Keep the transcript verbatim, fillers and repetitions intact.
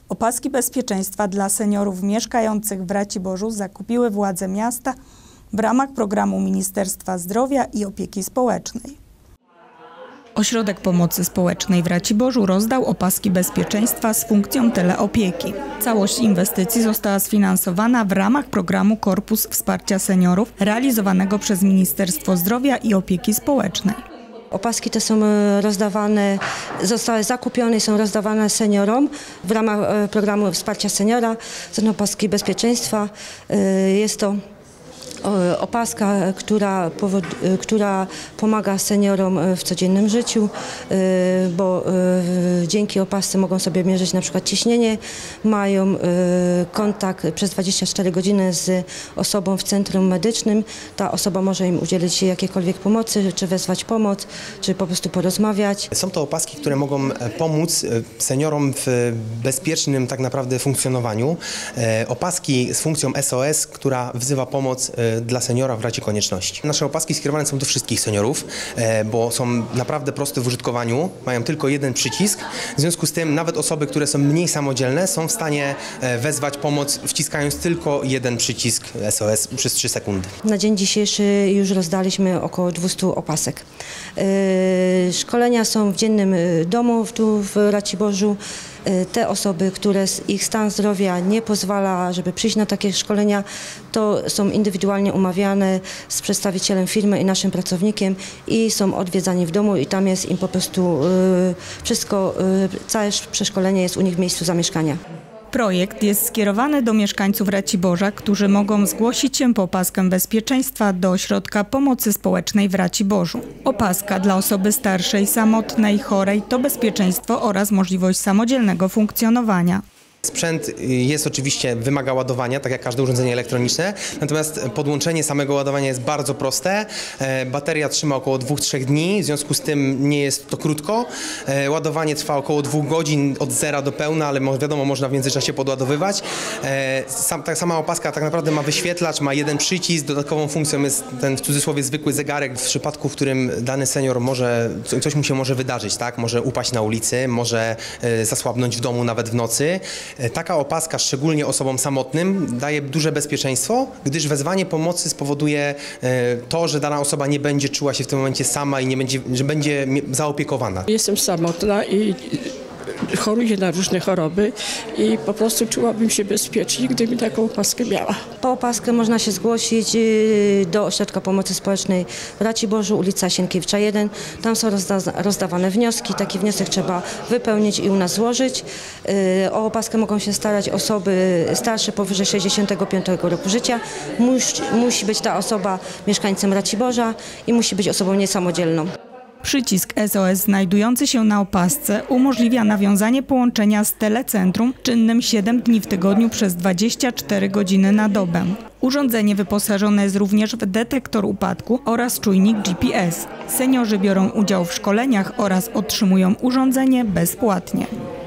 Opaski bezpieczeństwa dla seniorów mieszkających w Raciborzu zakupiły władze miasta w ramach programu Ministerstwa Zdrowia i Opieki Społecznej. Ośrodek Pomocy Społecznej w Raciborzu rozdał opaski bezpieczeństwa z funkcją teleopieki. Całość inwestycji została sfinansowana w ramach programu Korpus Wsparcia Seniorów realizowanego przez Ministerstwo Zdrowia i Opieki Społecznej. Opaski te są rozdawane, zostały zakupione i są rozdawane seniorom w ramach programu Wsparcia Seniora. Są opaski bezpieczeństwa. Jest to opaska, która, która pomaga seniorom w codziennym życiu, bo dzięki opasce mogą sobie mierzyć na przykład ciśnienie, mają kontakt przez dwadzieścia cztery godziny z osobą w centrum medycznym. Ta osoba może im udzielić jakiejkolwiek pomocy, czy wezwać pomoc, czy po prostu porozmawiać. Są to opaski, które mogą pomóc seniorom w bezpiecznym tak naprawdę funkcjonowaniu. Opaski z funkcją S O S, która wzywa pomoc dla seniora w razie konieczności. Nasze opaski skierowane są do wszystkich seniorów, bo są naprawdę proste w użytkowaniu, mają tylko jeden przycisk. W związku z tym nawet osoby, które są mniej samodzielne, są w stanie wezwać pomoc, wciskając tylko jeden przycisk S O S przez trzy sekundy. Na dzień dzisiejszy już rozdaliśmy około dwieście opasek. Szkolenia są w dziennym domu tu w Raciborzu. Te osoby, które ich stan zdrowia nie pozwala, żeby przyjść na takie szkolenia, to są indywidualnie umawiane z przedstawicielem firmy i naszym pracownikiem i są odwiedzani w domu i tam jest im po prostu wszystko, całe przeszkolenie jest u nich w miejscu zamieszkania. Projekt jest skierowany do mieszkańców Raciborza, którzy mogą zgłosić się po opaskę bezpieczeństwa do Ośrodka Pomocy Społecznej w Raciborzu. Opaska dla osoby starszej, samotnej, chorej to bezpieczeństwo oraz możliwość samodzielnego funkcjonowania. Sprzęt jest oczywiście, wymaga ładowania, tak jak każde urządzenie elektroniczne, natomiast podłączenie samego ładowania jest bardzo proste. Bateria trzyma około dwóch do trzech dni, w związku z tym nie jest to krótko. Ładowanie trwa około dwóch godzin od zera do pełna, ale wiadomo, można w międzyczasie podładowywać. Sam, ta sama opaska tak naprawdę ma wyświetlacz, ma jeden przycisk, dodatkową funkcją jest ten w cudzysłowie zwykły zegarek w przypadku, w którym dany senior może, coś mu się może wydarzyć, tak? Może upaść na ulicy, może zasłabnąć w domu nawet w nocy. Taka opaska, szczególnie osobom samotnym, daje duże bezpieczeństwo, gdyż wezwanie pomocy spowoduje to, że dana osoba nie będzie czuła się w tym momencie sama i nie będzie, że będzie zaopiekowana. Jestem samotna i choruję na różne choroby i po prostu czułabym się bezpiecznie, gdybym taką opaskę miała. Po opaskę można się zgłosić do Ośrodka Pomocy Społecznej w Raciborzu, ulica Sienkiewicza jeden. Tam są rozda rozdawane wnioski. Taki wniosek trzeba wypełnić i u nas złożyć. O opaskę mogą się starać osoby starsze powyżej sześćdziesiątego piątego roku życia. Musi, musi być ta osoba mieszkańcem Raciborza i musi być osobą niesamodzielną. Przycisk S O S znajdujący się na opasce umożliwia nawiązanie połączenia z telecentrum czynnym siedem dni w tygodniu przez dwadzieścia cztery godziny na dobę. Urządzenie wyposażone jest również w detektor upadku oraz czujnik G P S. Seniorzy biorą udział w szkoleniach oraz otrzymują urządzenie bezpłatnie.